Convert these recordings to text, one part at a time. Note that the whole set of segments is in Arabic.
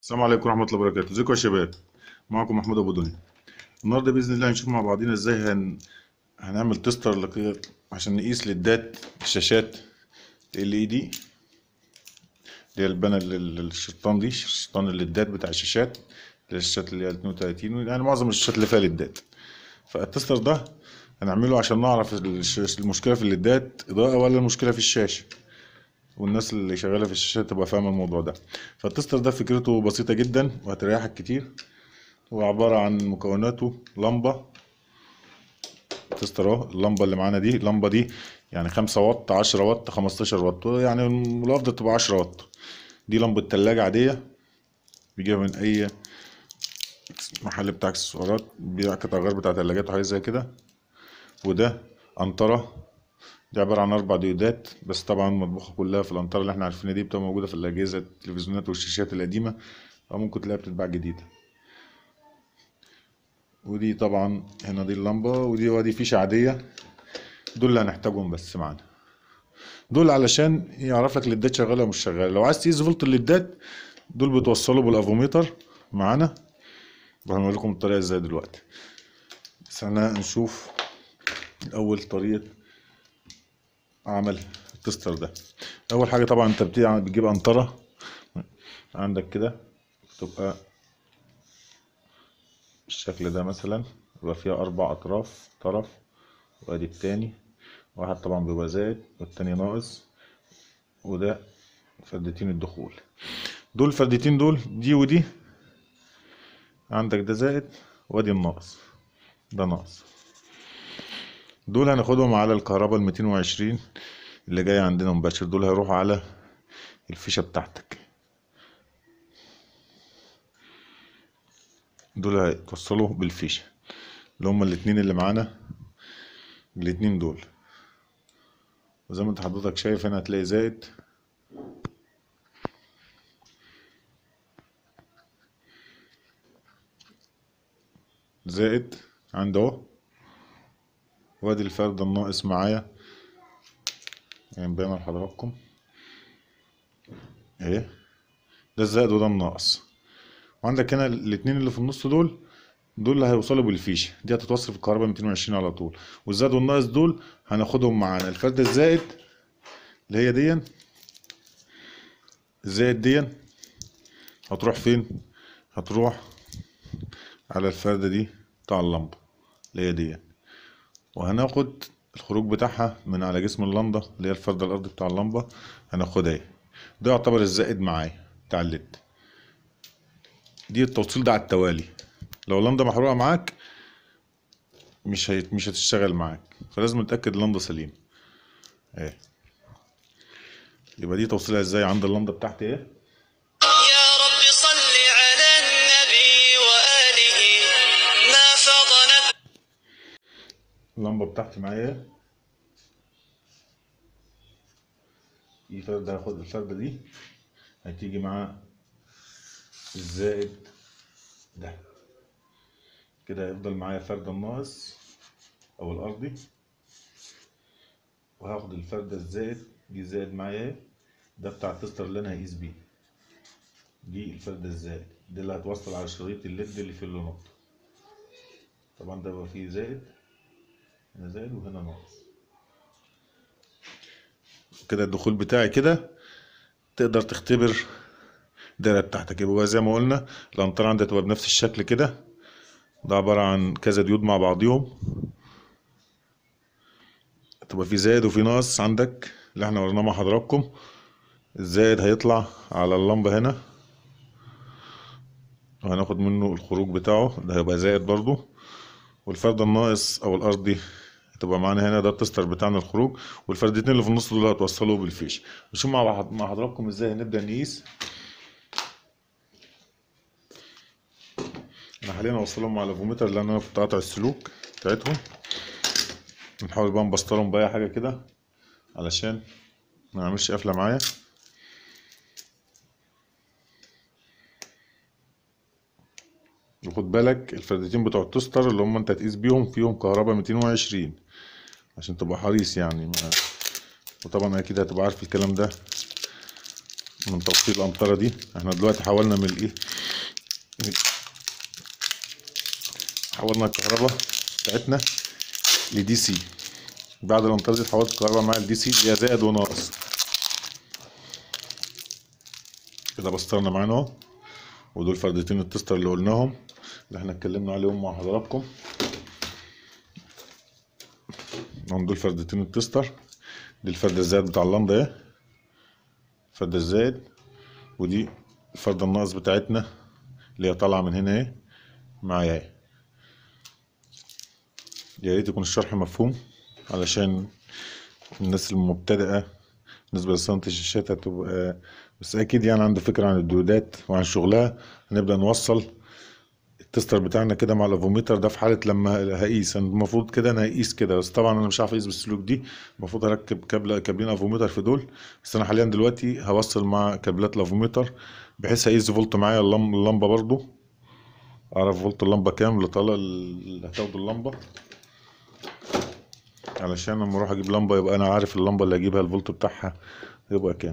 السلام عليكم ورحمة الله وبركاته، ازيكم يا شباب؟ معكم محمود ابو دنيا. النهارده بإذن الله هنشوف مع بعضينا ازاي هنعمل تستر عشان نقيس ليدات الشاشات LED اللي هي البانل الشيطان دي، شيطان الليدات بتاع الشاشات، اللي هي الشاشات اللي هي 32، يعني معظم الشاشات اللي فيها ليدات. فالتستر ده هنعمله عشان نعرف المشكلة في الليدات إضاءة ولا المشكلة في الشاشة، والناس اللي شغالة في الشاشات تبقى فاهمة الموضوع ده. فالتستر ده فكرته بسيطة جدا وهتريحك كتير. هو عبارة عن مكوناته لمبة تستر اهو. اللمبة اللي معانا دي، اللمبة دي يعني 5 واط، 10 واط، 15 واط، يعني الأفضل تبقى 10 واط. دي لمبة تلاجة عادية بيجيبها من أي محل بتاع اكسسوارات، بيبيع قطع غيار بتاع تلاجات وحاجات زي كده. وده أنطرة، دي عبارة عن 4 ديودات، بس طبعا مطبوخة كلها في الأنطرة اللي احنا عارفينها دي، بتبقى موجودة في الأجهزة التلفزيونات والشاشات القديمة، أو ممكن تلاقيها بتتباع جديدة. ودي طبعا هنا دي اللمبة، ودي فيشة عادية. دول اللي هنحتاجهم بس معانا، دول علشان يعرف لك الليدات شغالة ولا مش شغالة. لو عايز تقيس فولت الليدات، دول بتوصلوا بالافوميتر معانا، وهنوري لكم الطريقة ازاي دلوقتي. بس احنا نشوف اول طريقة عمل التستر ده. اول حاجة طبعا انت بتجيب قنطرة عندك كده، تبقى بالشكل ده مثلا، يبقى فيها 4 اطراف، طرف وادي التاني، واحد طبعا بيبقى زائد والتاني ناقص، وده فردتين الدخول. دول الفردتين دول، دي ودي عندك، ده زائد وادي الناقص، ده ناقص. دول هناخدهم على الكهرباء 220 اللي جاي عندنا مباشر. دول هيروحوا على الفيشة بتاعتك، دول هيتوصلوا بالفيشة، اللي هما الاتنين اللي معانا، الاتنين دول. وزي ما انت حضرتك شايف هنا هتلاقي زائد، زائد عند اهو، وادي الفرد الناقص معايا، يعني باين لحضراتكم اهي، ده الزائد وده الناقص. وعندك هنا الاتنين اللي في النص دول، دول اللي هيوصلوا بالفيشه دي، هتتوصل في الكهرباء 220 على طول. والزائد والناقص دول هناخدهم معانا. الفردة الزائد اللي هي دي، الزائد دي هتروح فين؟ هتروح على الفردة دي بتاع اللمبة اللي هي دي، وهناخد الخروج بتاعها من على جسم اللمبة اللي هي الفردة الأرضي بتاع اللمبة، هناخدها اهي. ده يعتبر الزائد معايا بتاع الليد. دي التوصيل ده على التوالي، لو اللمبة محروقة معاك مش هتشتغل معاك، فلازم نتأكد اللمبة سليمة اهي. يبقى دي توصيلها ازاي عند اللمبة بتاعتي ايه. يا رب صل على النبي وآله ما فضنت. اللمبة بتاعتي معايا دي فردة، هاخد الفردة دي هتيجي مع الزائد ده كده، هيفضل معايا فرد الناقص او الارضي، وهاخد الفردة الزائد دي، زائد معايا ده بتاع التستر اللي انا هقيس بيه. دي الفردة الزائد دي اللي هتوصل على شريط الليد اللي في اللمبة. طبعا ده بقى فيه زائد، هنا زائد وهنا ناقص كده. الدخول بتاعي كده تقدر تختبر الدايرة بتاعتك. يبقى زي ما قلنا الأنطرة عندها تبقى بنفس الشكل كده، ده عبارة عن كذا ديود مع بعضيهم، تبقى في زائد وفي ناقص عندك اللي احنا وريناه مع حضراتكم. الزائد هيطلع على اللمبة هنا، وهناخد منه الخروج بتاعه، ده هيبقى زائد برضو. والفرد الناقص او الارضي هتبقى معانا هنا، ده التستر بتاعنا الخروج. والفردتين اللي في النص دول هتوصلوا بالفيش. نشوف مع حضراتكم ازاي هنبدأ نقيس. انا حاليا اوصلهم على الافوميتر لان انا كنت قاطع السلوك بتاعتهم. نحاول بقى نبسطرهم بأي حاجة كده علشان ما نعملش قفلة معايا. وخد بالك الفردتين بتوع التستر اللي هم انت هتقيس بيهم فيهم كهرباء 220 عشان تبقى حريص يعني. وطبعا اكيد هتبقى عارف الكلام ده من توصيل الأنطرة دي. احنا دلوقتي حاولنا من الايه حولنا الكهرباء بتاعتنا لدي سي. بعد ما انتظرت حولت الكهرباء مع الدي سي اللي هي زائد وناقص. كده بسطرنا معانا اهو، ودول فردتين التستر اللي قلناهم اللي احنا اتكلمنا عليهم مع حضراتكم. دول فردتين التستر. دي الفرد الزائد بتاع اللمبه اهي، الفرد الزائد، ودي الفرده الناقص بتاعتنا اللي هي طالعه من هنا اهي معايا اهي. يا ريت يكون الشرح مفهوم علشان الناس المبتدئه بالنسبه لصيانه الشاشات هتبقى بس اكيد يعني عنده فكره عن الديودات وعن شغلها. هنبدا نوصل التستر بتاعنا كده مع الافوميتر ده في حاله لما هقيس. المفروض كده انا هقيس كده، بس طبعا انا مش عارف اقيس بالسلوك دي. المفروض اركب كابلين افوميتر في دول، بس انا حاليا دلوقتي هوصل مع كابلات الافوميتر بحيث اقيس فولت معايا اللمبه برضو، اعرف فولت اللمبه كام اللي طالع اللي هتاخده اللمبه، علشان لما اروح اجيب لمبه يبقى انا عارف اللمبه اللي اجيبها الفولت بتاعها يبقى كام.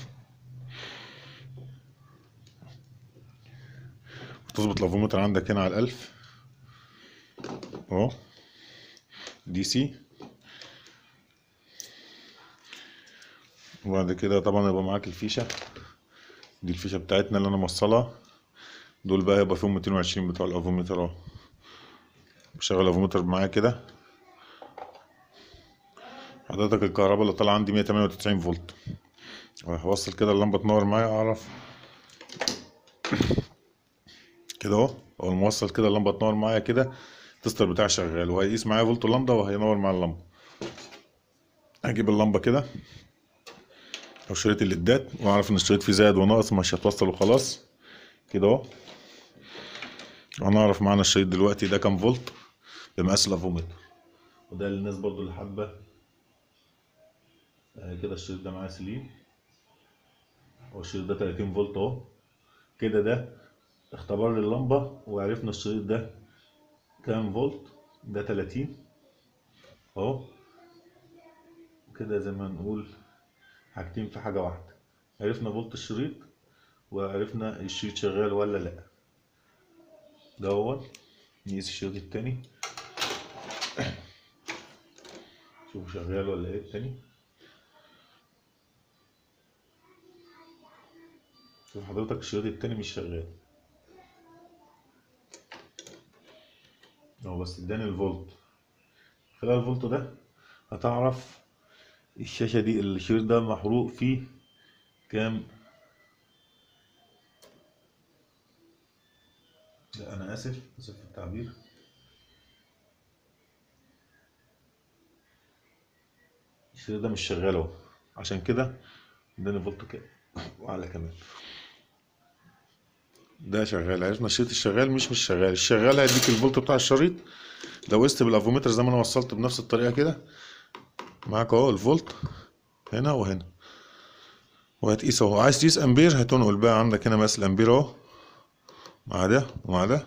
تظبط الافوميتر عندك هنا على 1000 اهو دي سي. وبعد كده طبعا يبقى معاك الفيشه دي، الفيشه بتاعتنا اللي انا موصلها. دول بقى يبقى فيهم 220 بتوع الافوميتر اهو. بشغل الافوميتر معايا كده حضرتك، الكهرباء اللي طالعه عندي 198 فولت. هوصل كده اللمبه تنور معايا، اعرف كده اهو. اول ما اوصل كده اللمبه تنور معايا كده التستر بتاعي شغال، وهيقيس معايا فولت اللمبه وهينور مع اللمبه. اجيب اللمبه كده او شريط الليدات واعرف ان الشريط فيه زائد وناقص مش هتوصل وخلاص كده اهو. هنعرف معانا الشريط دلوقتي ده كام فولت بمقاس الافوميتر. وده للناس برضو اللي حابه كده الشريط ده معاه سليم، والشريط ده 30 فولت اهو كده. ده اختبار اللمبه وعرفنا الشريط ده كام فولت. ده 30 اهو كده، زي ما نقول حاجتين في حاجه واحده. عرفنا فولت الشريط وعرفنا الشريط شغال ولا لا. ده هو نقيس الشريط التاني شوف شغال ولا ايه التاني. شوف حضرتك الشريط التاني مش شغال اهو، بس اداني الفولت. خلال الفولت ده هتعرف الشاشة دي الشريط ده محروق فيه كام. لا انا اسف في التعبير، الشريط ده مش شغال اهو، عشان كده اداني فولت كام وعلى كمان. ده شغال، عرفنا الشريط الشغال مش شغال. الشغال هيديك الفولت بتاع الشريط. لو قست بالافوميتر زي ما انا وصلت بنفس الطريقه كده معاك اهو الفولت هنا وهنا، وهتقيس اهو. عايز تقيس امبير هتنقل بقى عندك هنا مقاس الامبير اهو مع ده ومع ده.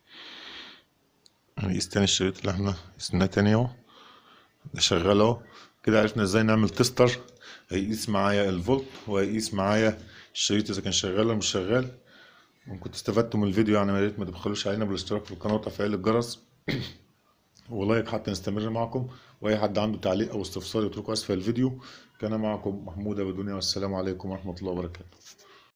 هنقيس تاني الشريط اللي احنا قسناه تاني اهو، ده شغال اهو. كده عرفنا ازاي نعمل تستر هيقيس معايا الفولت وهيقيس معايا الشريط اذا كان شغال ولا مش شغال. وكنت استفدتوا من الفيديو يعني، يا ريت ما تبخلوش علينا بالاشتراك في القناه وتفعيل الجرس ولايك حتى نستمر معكم. واي حد عنده تعليق او استفسار يتركه اسفل الفيديو. كان معكم محمود ابو دنيا، والسلام عليكم ورحمه الله وبركاته.